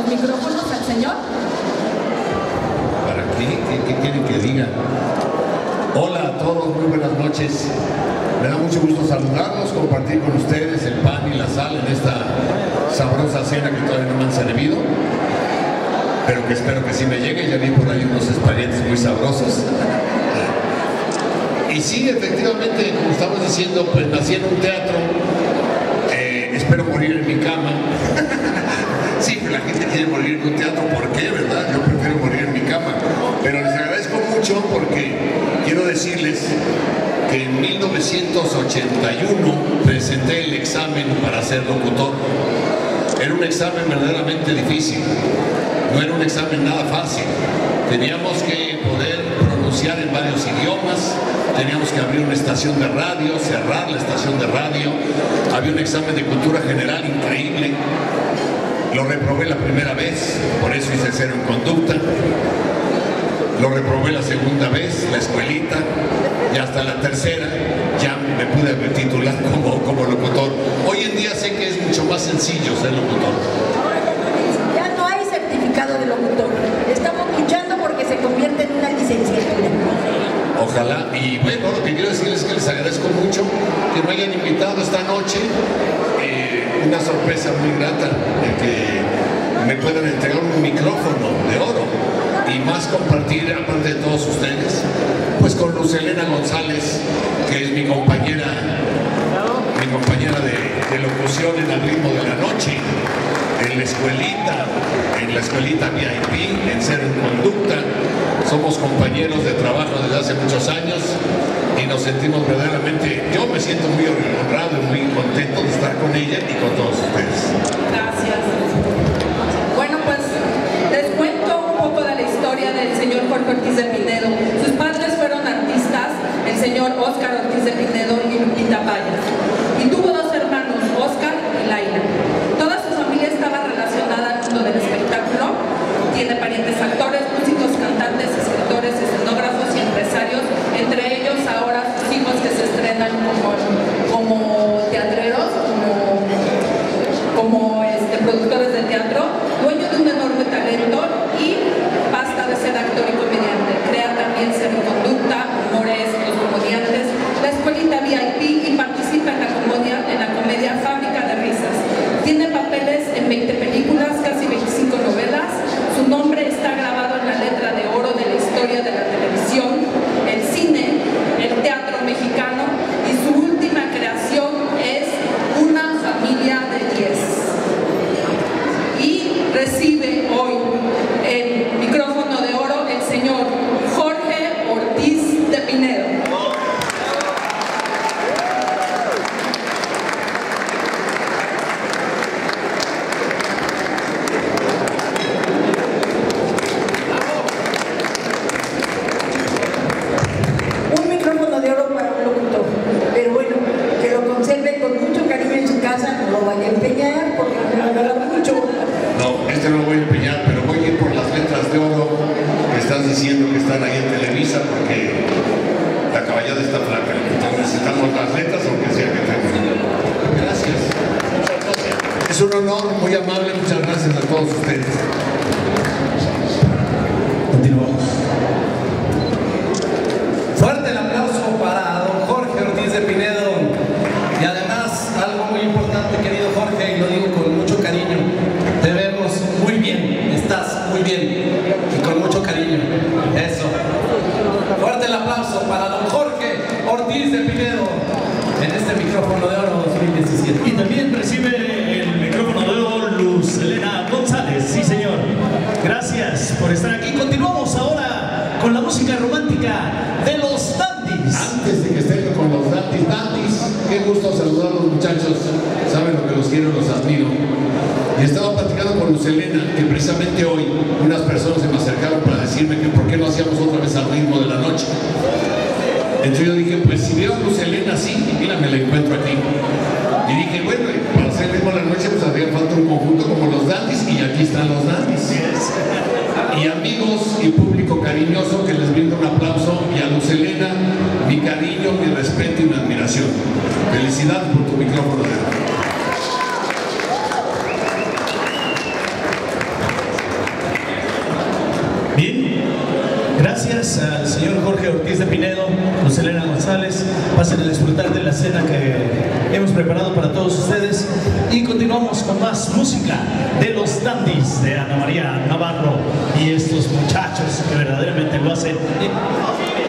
los micrófonos al señor. ¿Para qué? ¿Qué quieren que diga? Hola a todos, muy buenas noches. Me da mucho gusto saludarlos, compartir con ustedes el pan y la sal en esta sabrosa cena que todavía no me han servido, pero que espero que sí me llegue. Ya vi por ahí unos espaguetis muy sabrosos. Y sí, efectivamente, como estamos diciendo, pues nací en un teatro. Espero morir en mi cama. Sí, pero la gente quiere morir en un teatro. ¿Por qué, verdad? Yo prefiero morir en mi cama. Pero les agradezco mucho porque quiero decirles que en 1981 presenté el examen para ser locutor. Era un examen verdaderamente difícil. No era un examen nada fácil. Teníamos que poder pronunciar en varios idiomas, teníamos que abrir una estación de radio, cerrar la estación de radio, había un examen de cultura general increíble. Lo reprobé la primera vez, por eso hice cero en conducta. Lo reprobé la segunda vez, la escuelita, y hasta la tercera ya me pude titular como locutor. Hoy en día sé que es mucho más sencillo ser locutor. Ya no hay certificado de locutor. Estamos luchando porque se convierte en una licenciatura. Ojalá. Y bueno, lo que quiero decirles es que les agradezco mucho que me hayan invitado esta noche. Una sorpresa muy grata de que me puedan entregar un micrófono de oro y más compartir, aparte de todos ustedes, pues con Luz Helena González, que es mi compañera de locución en Al Ritmo de la Noche, en la escuelita VIP, en Cero en Conducta. Somos compañeros de trabajo desde hace muchos años y nos sentimos verdaderamente, yo me siento muy honrado y muy contento de estar con ella y con todos ustedes. Gracias. Bueno, pues les cuento un poco de la historia del señor Jorge Ortiz de Pinedo. Sus padres fueron artistas, el señor Óscar Ortiz de Pinedo y Lupita Payas. Y tuvo dos hermanos, Óscar y Laila. Toda su familia estaba relacionada al mundo del espectáculo. Tiene parientes actores, músicos, cantantes, escritores, escenógrafos y empresarios, entre ellos ahora sus hijos que se estrenan como teatreros, como productores de teatro, dueño de un enorme talento y basta de ser actor y comediante. Crea también Cero en Conducta, Humores, Los Comediantes, la escuelita VIP y participa en la comedia Fábrica de Risas. Tiene papeles en 20 películas, casi 25 novelas. Su nombre está grabado en la letra de oro de la historia de la televisión, el cine, el teatro mexicano, y su última creación es Una familia de 10. Y recibe hoy el micrófono de oro el señor Jorge Ortiz de Pinedo. Diciendo que están ahí en Televisa porque la caballada está flaca, entonces necesitamos las letras aunque sea que tengan. Gracias, muchas gracias. Es un honor muy amable, muchas gracias a todos ustedes. Continuamos. Fuerte el aplauso para don Jorge Ortiz de Pinedo. Y además, algo muy importante, querido Jorge, y lo digo con mucho cariño, te vemos muy bien, estás muy bien y con mucho cariño. Eso. Fuerte el aplauso para don Jorge Ortiz de Pinedo en este micrófono de oro 2017. Y también recibe el micrófono de oro Luz Helena González. Sí, señor. Gracias por estar aquí. Continuamos ahora con la música romántica de los Dandys. Antes de que estén con los Dandys, qué gusto saludar a los muchachos. Saben lo que los quiero, los admiro. Y estaba platicando con Luz Helena que precisamente hoy unas personas se me acercaron para decirme que por qué no hacíamos otra vez Al Ritmo de la Noche. Entonces yo dije, pues si vieron Luz Helena, sí, mira, me la encuentro aquí. Y dije, bueno, para hacer El Ritmo de la Noche pues haría falta un conjunto como los Dandys, y aquí están los Dandys. Y amigos y público cariñoso, que les brindo un aplauso, y a Luz Helena mi cariño, mi respeto y mi admiración. Felicidades por tu micrófono de oro. Gracias al señor Jorge Ortiz de Pinedo, Luz Helena González. Pasen a disfrutar de la cena que hemos preparado para todos ustedes. Y continuamos con más música de los dandies de Ana María Navarro y estos muchachos que verdaderamente lo hacen.